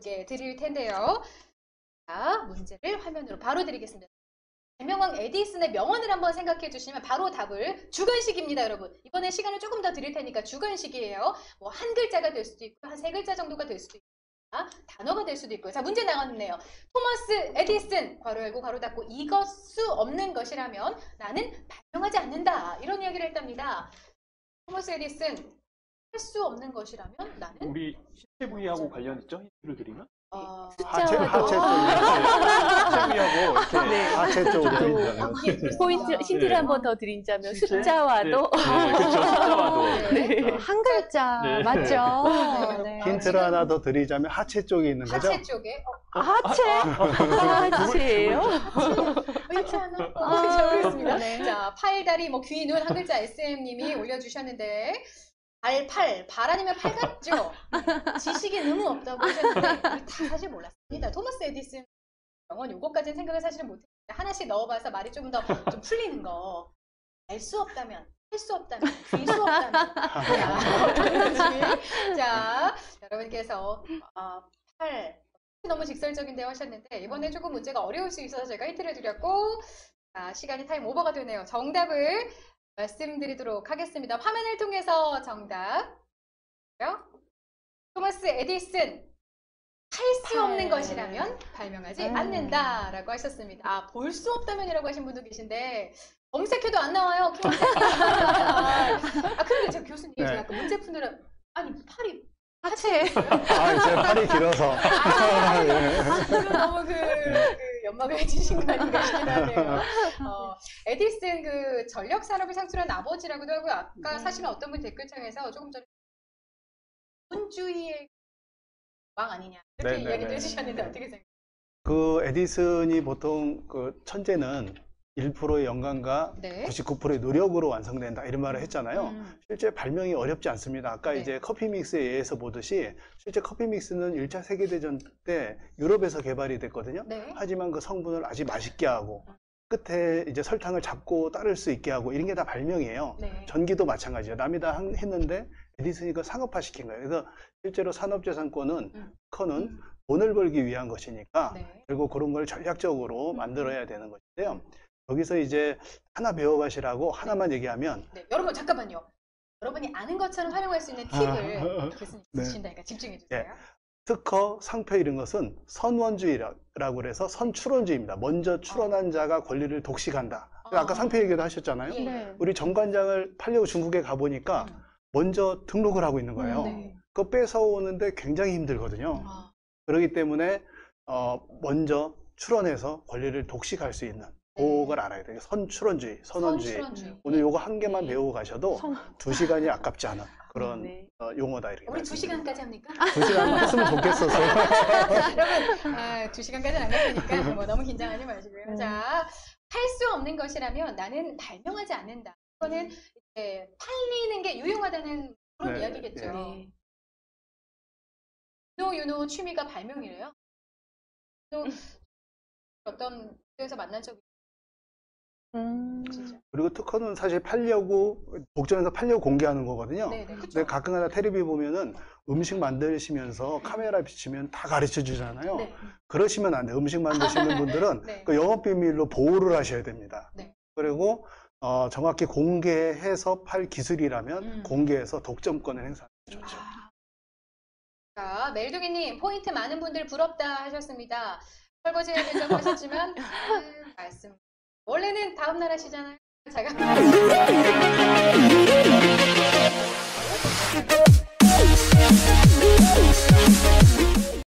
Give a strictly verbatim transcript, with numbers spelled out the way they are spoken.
여러분께 드릴 텐데요. 자, 문제를 화면으로 바로 드리겠습니다. 발명왕 에디슨의 명언을 한번 생각해 주시면 바로 답을 주관식입니다, 여러분. 이번에 시간을 조금 더 드릴 테니까 주관식이에요. 뭐 한 글자가 될 수도 있고 한 세 글자 정도가 될 수도 있고 단어가 될 수도 있고요. 자, 문제 나왔네요. 토머스 에디슨 괄호 열고 괄호 닫고 이것 수 없는 것이라면 나는 발명하지 않는다. 이런 이야기를 했답니다. 토머스 에디슨 할 수 없는 것이라면 나는 우리 신체 부위하고 관련 있죠? 힌트를 드리면? 어... 하체, 하체 쪽. 신체 부위하고 이렇게 네. 하체 쪽으로. 포인트, 힌트를 네. 한 번 더 드리자면 신체? 숫자와도 네, 네 그렇죠. 숫자와도. 네. 한 글자 네. 맞죠? 네. 힌트를 하나 더 드리자면 하체 쪽에 있는 거죠? 하체 쪽에 어, 하체? 하체예요? 하체 하나? 어, 아, 잘 모르겠습니다. 네. 자, 팔, 다리, 뭐 귀, 눈 한 글자 에스엠님이 올려주셨는데 발, 팔, 발 아니면 팔 같죠? 지식이 너무 없다고 하셨는데 우리 다 사실 몰랐습니다. 토머스 에디슨 명언 요거까지는 생각을 사실은 못했는데 하나씩 넣어봐서 말이 조금 더 좀 풀리는 거. 알 수 없다면, 할 수 없다면, 빌 수 없다면. 자, 자, 여러분께서 어, 팔 너무 직설적인데 하셨는데 이번에 조금 문제가 어려울 수 있어서 제가 힌트를 드렸고 자, 시간이 타임 오버가 되네요. 정답을 말씀드리도록 하겠습니다. 화면을 통해서 정답. 토머스 에디슨 할 수 없는 것이라면 발명하지 음. 않는다라고 하셨습니다. 아, 볼 수 없다면이라고 하신 분도 계신데 검색해도 안 나와요. 아, 근데 저 교수님 네. 제가 아까 문제 푸느라 아니 팔이 하체. 아, 제 팔이 길어서. 아, 그러면 너무 그, 그 연막을 해주신 거 아닌가 싶긴 하네요. 어, 에디슨 그 전력 산업을 창출한 아버지라고도 하고요. 아까 네. 사실은 어떤 분 댓글창에서 조금 전에 자본주의의 왕 아니냐 이렇게 네, 네, 이야기도 네. 해주셨는데 어떻게 생각하세요? 그 에디슨이 보통 그 천재는 일 퍼센트의 영감과 네. 구십구 퍼센트의 노력으로 완성된다 이런 말을 했잖아요. 음. 실제 발명이 어렵지 않습니다. 아까 네. 이제 커피 믹스에 의해서 보듯이 실제 커피 믹스는 일 차 세계대전 때 유럽에서 개발이 됐거든요. 네. 하지만 그 성분을 아주 맛있게 하고 끝에 이제 설탕을 잡고 따를 수 있게 하고 이런 게 다 발명이에요. 네. 전기도 마찬가지예요. 남이 다 한- 했는데 에디슨이 그 상업화 시킨 거예요. 그래서 실제로 산업재산권은 음. 커는 음. 돈을 벌기 위한 것이니까 네. 결국 그런 걸 전략적으로 음. 만들어야 되는 것인데요. 여기서 이제 하나 배워가시라고 하나만 얘기하면 네. 여러분 잠깐만요. 여러분이 아는 것처럼 활용할 수 있는 팁을 교수님 네. 주신다니까 집중해 주세요. 특허, 상표 이런 것은 선원주의라고 그래서 선출원주의입니다. 먼저 출원한 자가 권리를 독식한다. 아까 아. 상표 얘기도 하셨잖아요. 예. 네. 우리 정관장을 팔려고 중국에 가보니까 음. 먼저 등록을 하고 있는 거예요. 음, 네. 그거 뺏어오는데 굉장히 힘들거든요. 아. 그렇기 때문에 어, 먼저 출원해서 권리를 독식할 수 있는 그걸 알아야 돼요. 선출원주의, 선원주의. 선출원주의. 오늘 요거 한 개만 네. 배우고 가셔도 선- 두 시간이 아깝지 않은 그런 네. 어, 용어다 이렇게. 우리 두 시간까지 합니까? 두 시간 했으면 좋겠어서. 여러분, 아, 두 시간까지는 안 갔으니까 뭐 너무 긴장하지 마시고요. 음. 자, 할 수 없는 것이라면 나는 발명하지 않는다. 이거는 이제 팔리는 게 유용하다는 그런 네, 이야기겠죠. 네. 유노 유노 취미가 발명이래요. 또 어떤 데서 만난 적이 음. 진짜. 그리고 특허는 사실 팔려고 복전에서 팔려고 공개하는 거거든요. 네, 네, 그렇죠. 근데 가끔가다 텔레비 보면은 음식 만드시면서 카메라 비치면 다 가르쳐 주잖아요. 네. 그러시면 안 돼요. 음식 만드시는 분들은 네. 그 영업 비밀로 보호를 하셔야 됩니다. 네. 그리고 어, 정확히 공개해서 팔 기술이라면 음. 공개해서 독점권을 행사하는 게 좋죠. 자, 멜둥이님 포인트 많은 분들 부럽다 하셨습니다. 설거지해야 된다고 하셨지만 음, 말씀 원래는 다음 날 하시잖아요. 제가